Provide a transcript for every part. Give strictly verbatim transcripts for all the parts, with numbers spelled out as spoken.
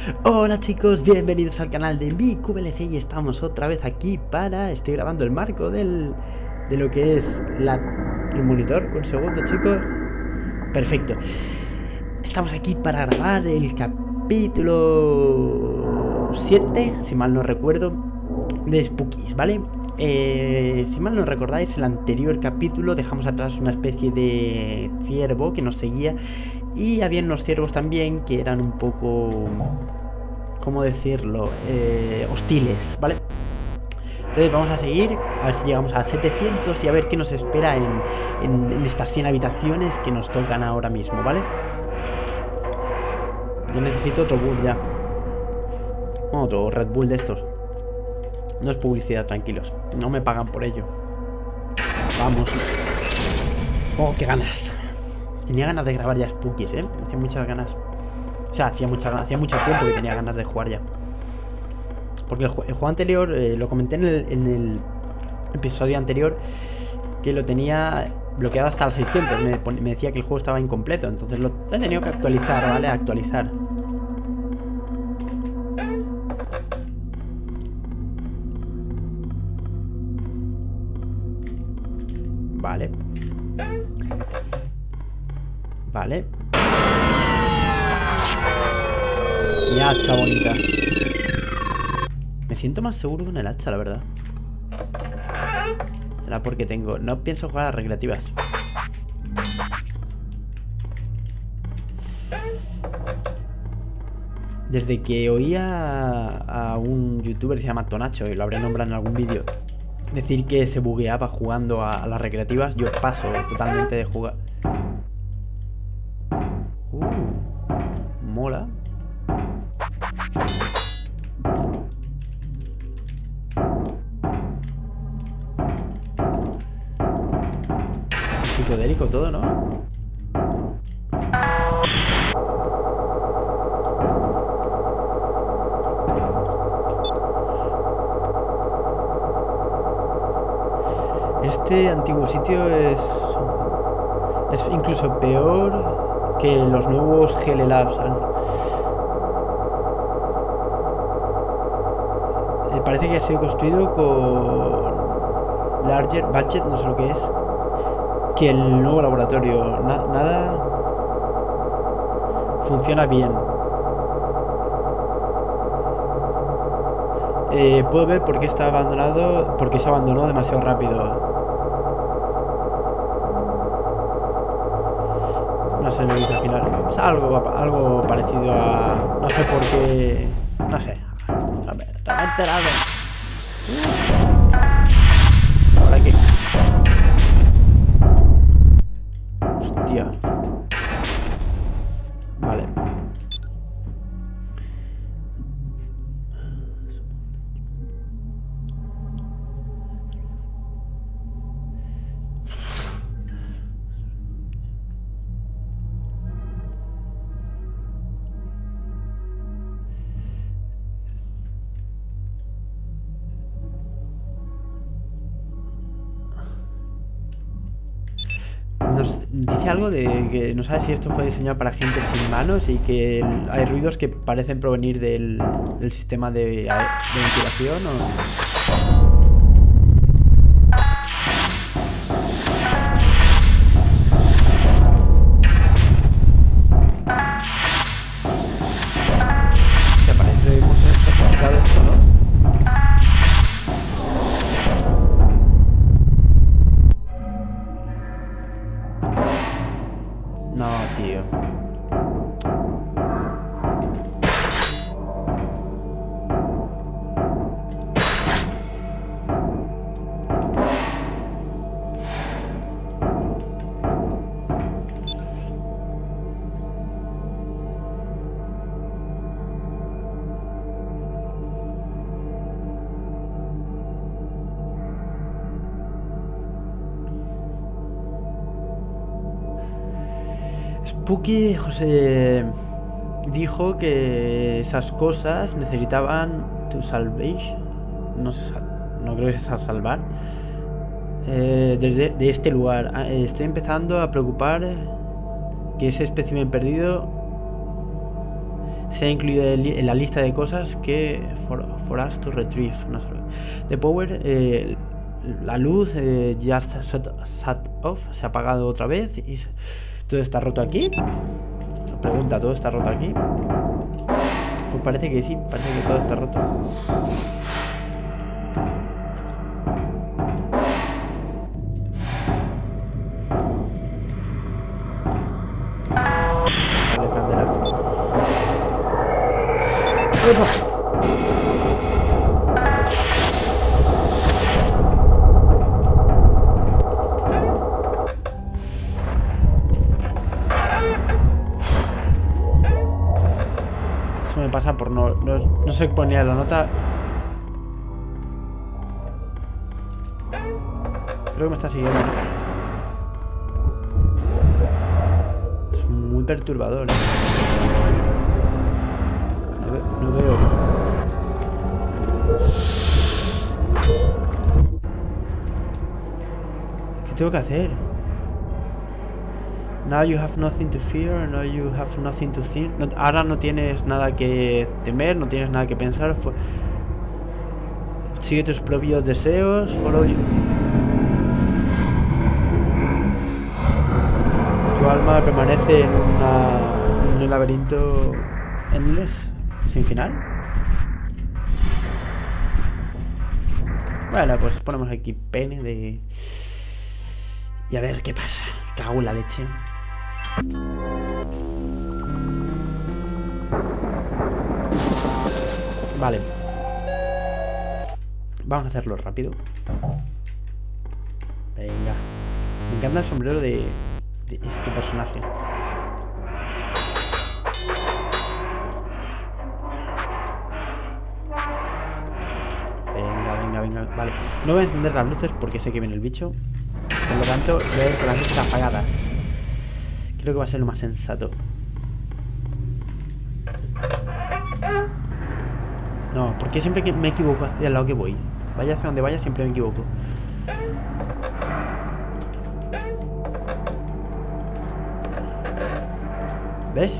Hola chicos, bienvenidos al canal de Mi Q V L C y estamos otra vez aquí para... Estoy grabando el marco del, de lo que es la, el monitor. Un segundo chicos. Perfecto. Estamos aquí para grabar el capítulo siete, si mal no recuerdo, de Spookies, ¿vale? Eh, si mal no recordáis, el anterior capítulo dejamos atrás una especie de ciervo que nos seguía. Y había unos ciervos también que eran un poco... ¿cómo decirlo? Eh, hostiles, ¿vale? Entonces vamos a seguir, a ver si llegamos a setecientos y a ver qué nos espera en, en, en estas cien habitaciones que nos tocan ahora mismo, ¿vale? Yo necesito otro bull ya. Otro Red Bull de estos. No es publicidad, tranquilos. No me pagan por ello. Vamos. Oh, qué ganas. Tenía ganas de grabar ya Spookies, ¿eh? Hacía muchas ganas. O sea, hacía, mucha, hacía mucho tiempo que tenía ganas de jugar ya. Porque el, ju el juego anterior, eh, lo comenté en el, en el episodio anterior, que lo tenía bloqueado hasta el seiscientos. Me, me decía que el juego estaba incompleto. Entonces lo he tenido que actualizar, ¿vale? Actualizar. Vale. Vale. Mi hacha bonita. Me siento más seguro con el hacha, la verdad. Será porque tengo... No pienso jugar a las recreativas. Desde que oía a un youtuber que se llama Tonacho, y lo habré nombrado en algún vídeo, decir que se bugueaba jugando a, a las recreativas, yo paso totalmente de jugar. Uh, mola. Psicodélico todo, ¿no? Este antiguo sitio es... es incluso peor que los nuevos G L Labs. Eh, parece que ha sido construido con larger budget, no sé lo que es, que el nuevo laboratorio. Na nada funciona bien. Eh, puedo ver por qué está abandonado, porque se abandonó demasiado rápido. No sé lo que dice al final. Es algo, algo parecido a... no sé por qué... no sé. A ver, te me he enterado. ¿Ahora qué? Hostia. Vale. Nos dice algo de que no sabe si esto fue diseñado para gente sin manos y que el, hay ruidos que parecen provenir del, del sistema de, de ventilación o... ¿Te parece que hemos especificado esto, no? No, tío. Spooky José dijo que esas cosas necesitaban to salvage. No, no creo que sea salvar. Eh, desde de este lugar. Estoy empezando a preocupar que ese espécimen perdido se ha incluido en la lista de cosas que for, for us to retrieve. No sé. The power, eh, la luz eh, ya está shut, shut off, se ha apagado otra vez y todo está roto aquí. Pregunta, ¿todo está roto aquí? Pues parece que sí, parece que todo está roto. Vale, candela. ¡Opa! Me pasa por no, no, no sé poner la nota. Creo que me está siguiendo. Es muy perturbador, ¿eh? No, ve, no veo. ¿Qué tengo que hacer? Now you have nothing to fear, now you have nothing to think. No, ahora no tienes nada que temer, no tienes nada que pensar. Fo Sigue tus propios deseos. Follow you. Tu alma permanece en, una, en un laberinto endless, sin final. Bueno, pues ponemos aquí pene de... Y a ver qué pasa. Cago en la leche. Vale. Vamos a hacerlo rápido. Venga. Me encanta el sombrero de, de este personaje. Venga, venga, venga. Vale. No voy a encender las luces porque sé que viene el bicho. Por lo tanto, voy a ir con las luces apagadas. Creo que va a ser lo más sensato. No, porque siempre que me equivoco hacia el lado que voy. Vaya hacia donde vaya, siempre me equivoco. ¿Ves?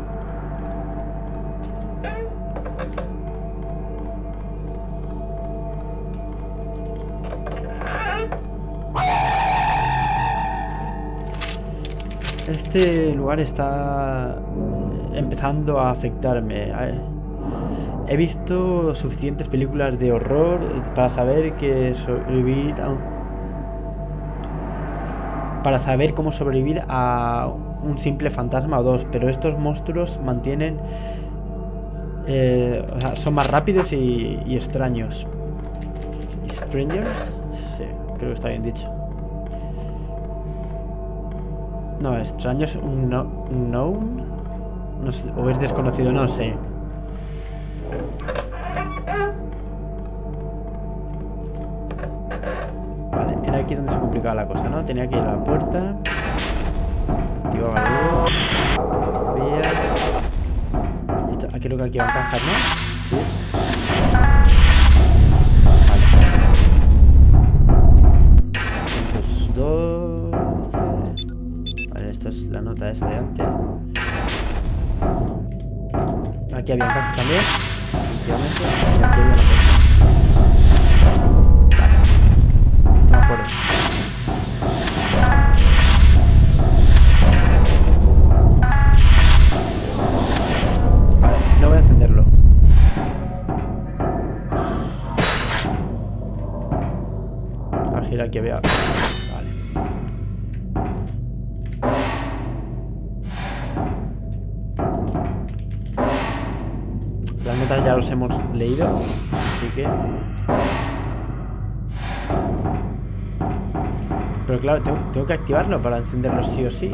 Este lugar está empezando a afectarme. He visto suficientes películas de horror para saber que sobrevivir a un... para saber cómo sobrevivir a un simple fantasma o dos, pero estos monstruos mantienen eh, o sea, son más rápidos y, y extraños. Strangers, sí, creo que está bien dicho. No, extraño es un no, known, no sé, o es desconocido, no sé. Vale, era aquí donde se complicaba la cosa, ¿no? Tenía que ir a la puerta. Activaba la luz. Vía. Esto, aquí creo que aquí va a encajar, ¿no? Sí. seiscientos doce. Vale, esto es la nota esa de antes. Aquí había encaje también. Efectivamente. Y aquí había una puerta. Vale. Esto me acuerdo. Vale, no voy a encenderlo. A girar aquí había... Las notas ya los hemos leído, así que... Pero claro, tengo, tengo que activarlo para encenderlo sí o sí.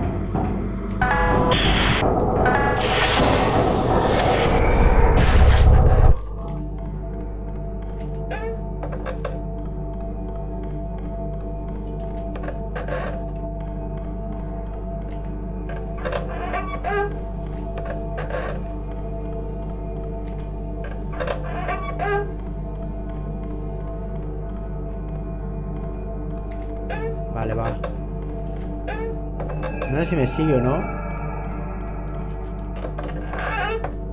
Vale, va. No sé si me sigue o no.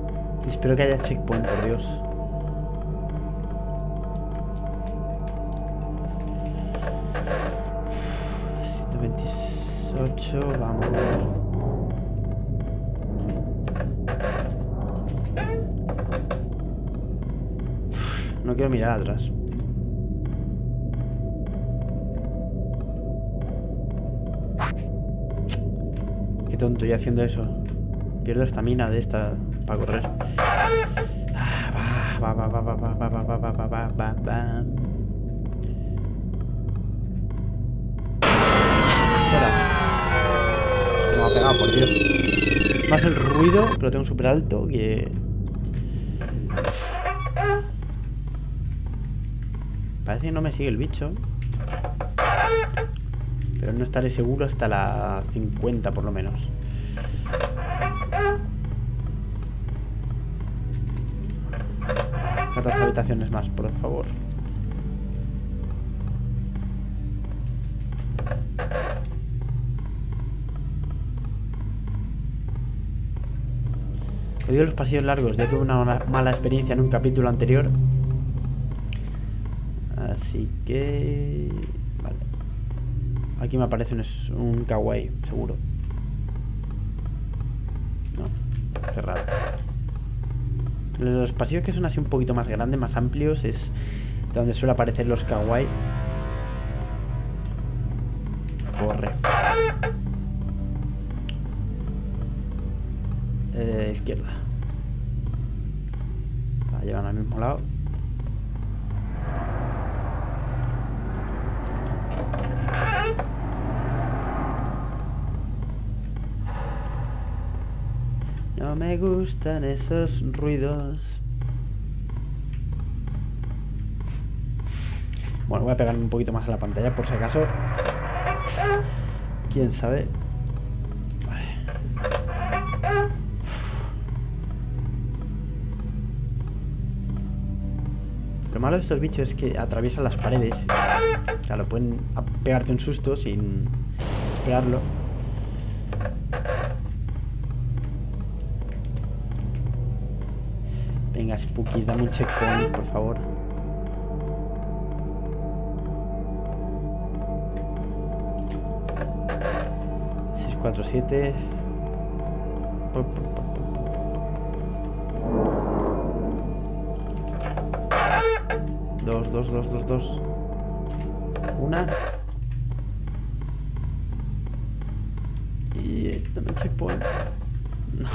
Espero que haya checkpoint, por Dios. ciento veintiocho, vamos. No quiero mirar atrás. Qué tonto, estoy haciendo eso. Pierdo estamina de esta para correr. Va, va, va, va, va, va, va, va, va, va, va, va, va. Espera. Me ha pegado, por Dios. Más el ruido, que lo tengo súper alto, que... Parece que no me sigue el bicho. Pero no estaré seguro hasta la cincuenta, por lo menos. catorce habitaciones más, por favor. Odio los pasillos largos. Ya tuve una mala experiencia en un capítulo anterior. Así que... Vale. Aquí me aparece un, un kawaii, seguro. No, qué raro. Los pasillos que son así un poquito más grandes, más amplios, es donde suelen aparecer los kawaii. Corre. Eh, izquierda. Va a llevar al mismo lado. No me gustan esos ruidos. Bueno, voy a pegarme un poquito más a la pantalla por si acaso. ¿Quién sabe? Vale. Lo malo de estos bichos es que atraviesan las paredes. Claro, pueden pegarte un susto sin esperarlo. Venga, Spookies, dame un checkpoint, por favor. seis cuatro siete. Dos, dos, dos, dos, dos. Una. Y eh, dame un checkpoint. No.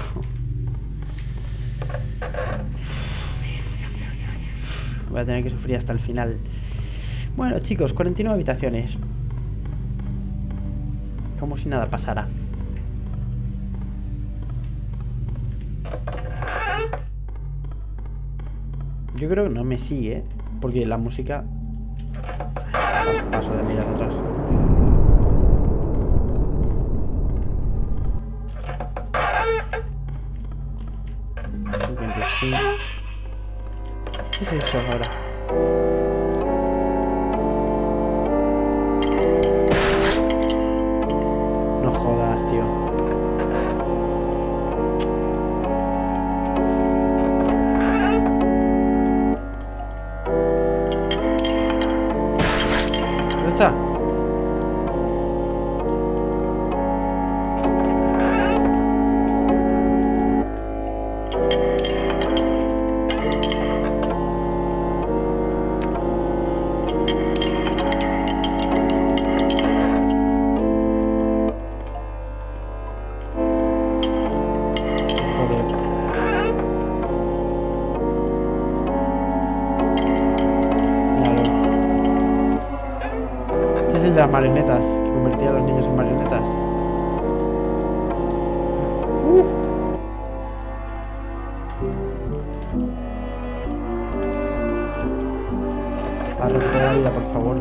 Voy a tener que sufrir hasta el final. Bueno, chicos, cuarenta y nueve habitaciones. Como si nada pasara. Yo creo que no me sigue, porque la música... Paso, paso de mirar atrás. cincuenta y cinco. ¿Qué es eso ahora? No jodas, tío. ¿Dónde está? De las marionetas, que convertía a los niños en marionetas. Uh. Para recuperar la vida, por favor.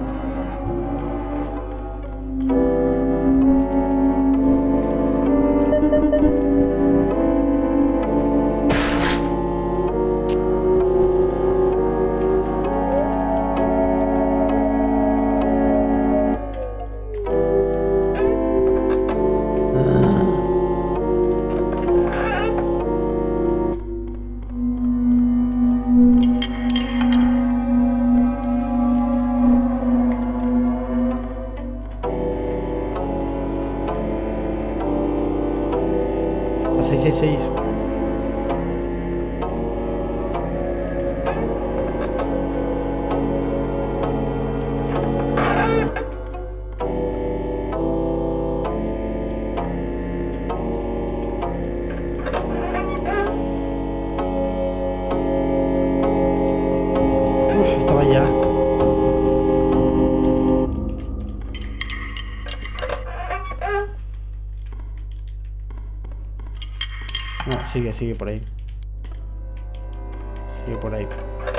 Sigue, sigue por ahí. Sigue por ahí.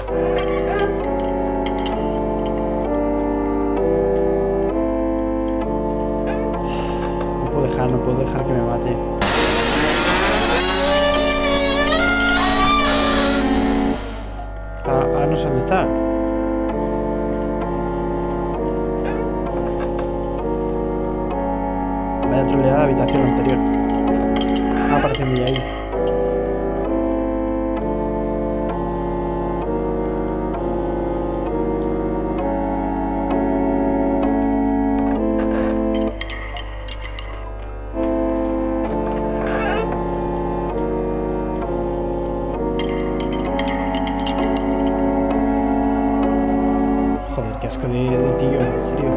No puedo dejar, no puedo dejar que me mate. Ah, ah, no sé dónde está. Vaya troleada la habitación anterior. Ah, apareciendo ya ahí. Joder, qué asco de, de tío, en serio.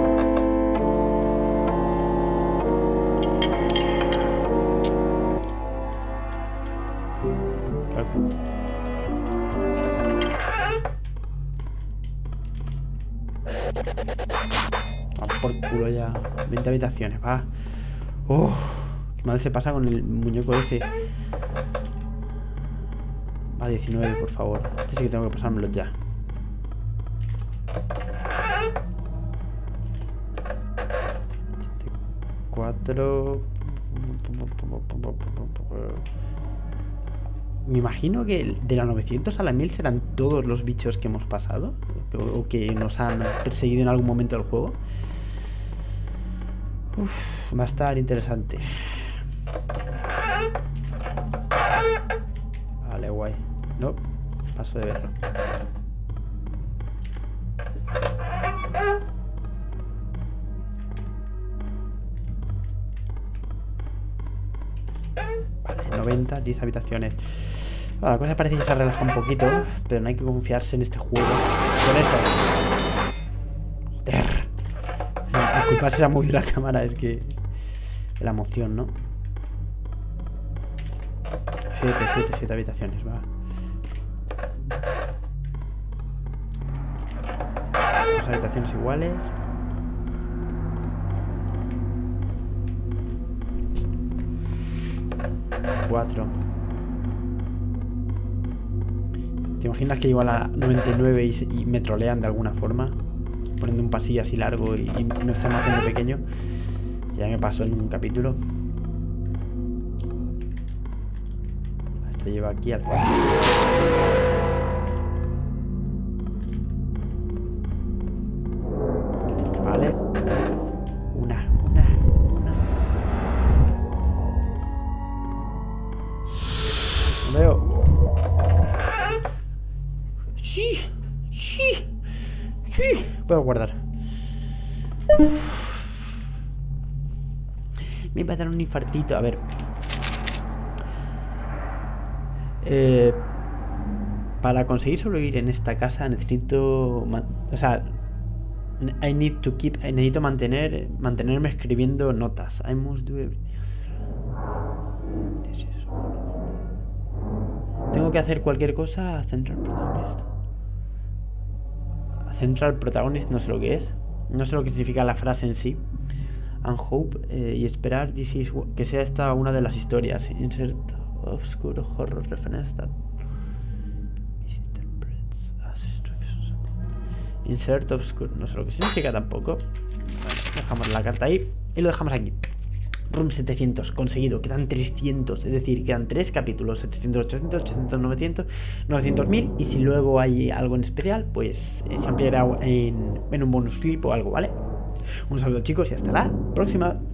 Vamos por culo ya. veinte habitaciones, va. Uff, qué mal se pasa con el muñeco ese. Va, diecinueve, por favor. Este sí que tengo que pasármelo ya. cuatro. Me imagino que de la novecientos a la mil serán todos los bichos que hemos pasado o que nos han perseguido en algún momento del juego. Uf, va a estar interesante. Vale, guay. No, paso de verlo. Vale, noventa, diez habitaciones. Bueno, la cosa parece que se relaja un poquito, pero no hay que confiarse en este juego. Con eso. Joder. Disculpad si se ha movido la cámara, es que... la emoción, ¿no? siete, siete, siete habitaciones, va. Dos habitaciones iguales. Cuatro. ¿Te imaginas que llego a la noventa y nueve y, y me trolean de alguna forma? Poniendo un pasillo así largo y, y me están haciendo pequeño. Ya me pasó en un capítulo. Esto lleva aquí al fondo. Vale. Una, una, una. No veo. Sí, sí, sí. Puedo guardar. Me va a dar un infartito. A ver. Eh, para conseguir sobrevivir en esta casa necesito... O sea... I need to keep... Necesito mantener... Mantenerme escribiendo notas. I must do everything. Tengo que hacer cualquier cosa a Central Protagonist. A Central Protagonist no sé lo que es. No sé lo que significa la frase en sí. And hope eh, y esperar this is, que sea esta una de las historias. Insert obscure horror reference that misinterprets as instructions. Insert obscure, no sé lo que significa tampoco. Bueno, dejamos la carta ahí y lo dejamos aquí. Room setecientos, conseguido, quedan trescientos, es decir, quedan tres capítulos, setecientos, ochocientos, ochocientos, novecientos, novecientos, mil, y si luego hay algo en especial, pues eh, se ampliará en, en un bonus clip o algo, ¿vale? Un saludo chicos y hasta la próxima.